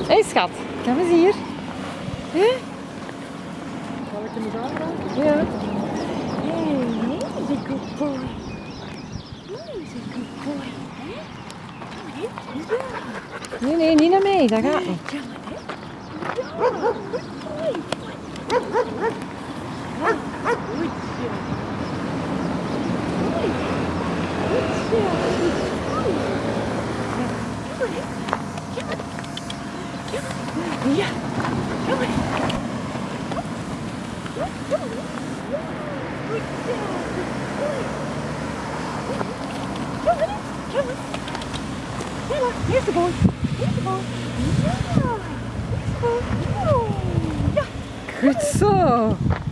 Hé schat, kom eens hier. Hé? Zal ik hem eens aanraken? Ja. Hey, he's a good boy. He's a good boy. Ja. Nee, nee, niet naar mij, dat gaat niet. Ja, hè? Ja, goed boy. Goed zo. Ja, kom maar. Kom maar. Goed zo. Kom maar. Kom maar. Kom maar. Here's the boy. Here's the boy. Ja. Here's the boy. Oh, ja. Goed zo.